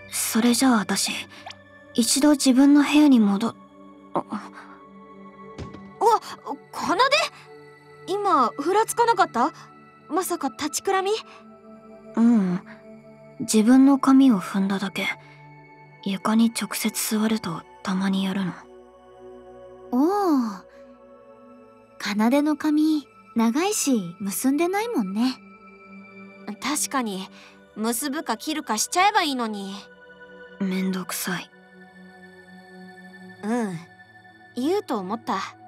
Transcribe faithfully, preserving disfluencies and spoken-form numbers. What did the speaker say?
それじゃあ私一度自分の部屋に戻っあうわ、奏で今ふらつかなかった？まさか立ちくらみ？ ううん自分の髪を踏んだだけ。床に直接座るとたまにやるの。 おお、奏の髪長いし結んでないもんね。 確かに結ぶか切るかしちゃえばいいのに。 めんどくさい。 うん、言うと思った。